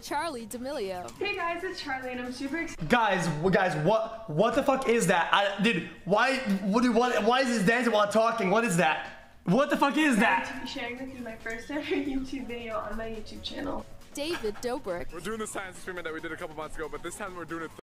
Charlie D'Amelio. Hey guys, it's Charlie and I'm super excited. Guys, what the fuck is that? Dude, why is this dancing while talking? What is that? What the fuck is that? To be sharing with you my first ever YouTube video on my YouTube channel. David Dobrik. We're doing the science experiment that we did a couple months ago, but this time we're doing it